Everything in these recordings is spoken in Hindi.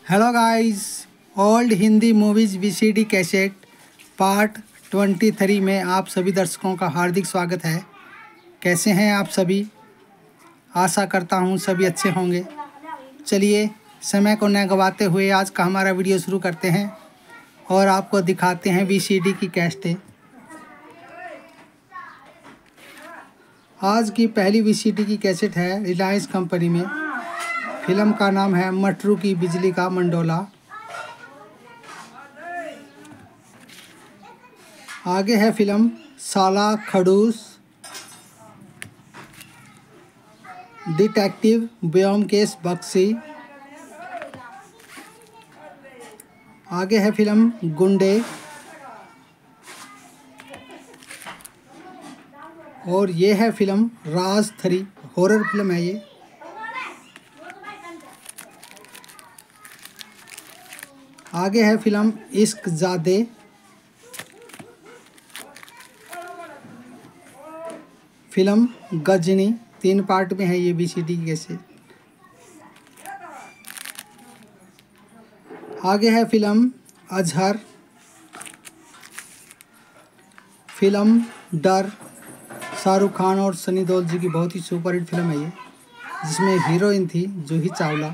Hello guys, old Hindi movies VCD cassette part 23 में आप सभी दर्शकों का हार्दिक स्वागत है। कैसे हैं आप सभी? आशा करता हूं सभी अच्छे होंगे। चलिए समय को न गवाते हुए आज का हमारा वीडियो शुरू करते हैं और आपको दिखाते हैं वीसीडी की कैसेटें। आज की पहली वीसीडी की कैसेट है रिलायंस कंपनी में। फिल्म का नाम है मटरू की बिजली का मंडोला। आगे है फिल्म साला खड़ूस, डिटेक्टिव ब्योमकेश बख्शी। आगे है फिल्म गुंडे और ये है फिल्म राज 3, हॉरर फिल्म है ये। आगे है फिल्म इश्क ज़ादे। फिल्म गजनी, 3 पार्ट में है ये वीसीडी कैसेट। आगे है फिल्म अजहर। फिल्म डर, शाहरुख खान और सनी देओल जी की बहुत ही सुपरहिट फिल्म है ये, जिसमें हीरोइन थी जूही चावला।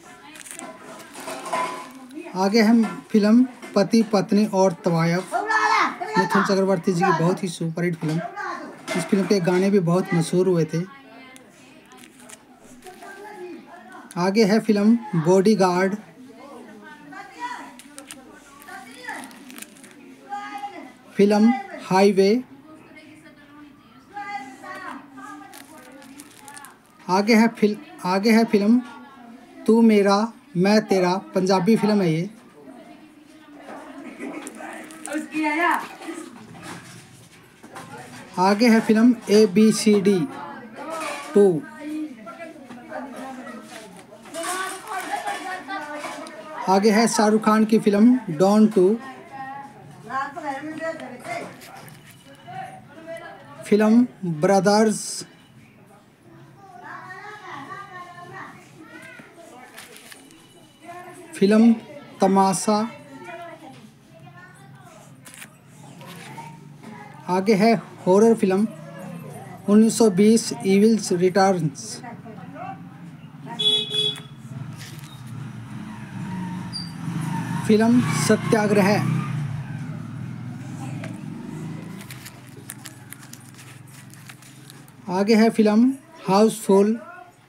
आगे है फिल्म पति पत्नी और तवायफ, मिथुन चक्रवर्ती जी की बहुत ही सुपरहिट फिल्म। इस फिल्म के गाने भी बहुत मशहूर हुए थे। आगे है फिल्म बॉडीगार्ड। Film highway. आगे है फिल्म तू मेरा मैं तेरा, पंजाबी फिल्म है ये। आगे है फिल्म ABCD 2। आगे है शाहरुख खान की film Don 2। Film brothers. Film Tamasha. आगे है horror film 1920 evils returns. Film Satyagraha. आगे है फिल्म हाउसफुल।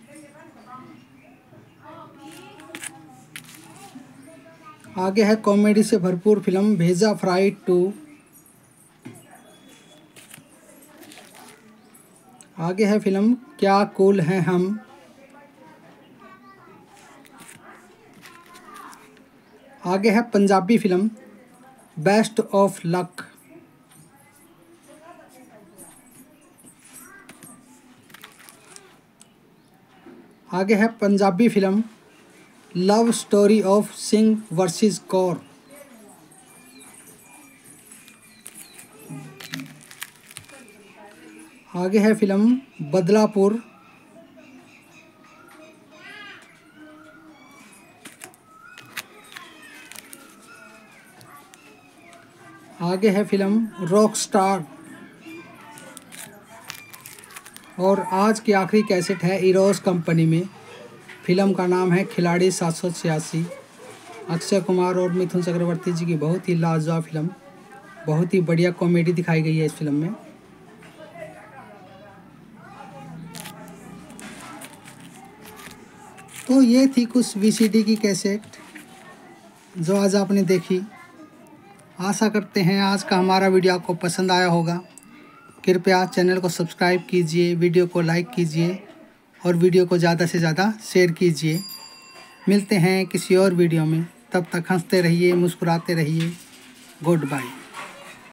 आगे है कॉमेडी से भरपूर फिल्म भेजा फ्राइड 2। आगे है फिल्म क्या कूल हैं हम। आगे है Punjabi film best of luck. आगे है Punjabi film love story of Singh versus Kaur. आगे है फिल्म बदलापुर। आगे है फिल्म रॉक स्टार। और आज की आखिरी कैसेट है इरोस कंपनी में। फिल्म का नाम है खिलाड़ी 786। अक्षय कुमार और मिथुन चक्रवर्ती जी की बहुत ही लाजवाब फिल्म, बहुत ही बढ़िया कॉमेडी दिखाई गई है इस फिल्म में। तो ये थी कुछ वीसीडी की कैसेट जो आज आपने देखी। आशा करते हैं आज का हमारा वीडियो आपको पसंद आया होगा। कृपया चैनल को सब्सक्राइब कीजिए, वीडियो को लाइक कीजिए और वीडियो को ज़्यादा से ज़्यादा शेयर कीजिए। मिलते हैं किसी और वीडियो में, तब तक हंसते रहिए, मुस्कुराते रहिए। Good bye.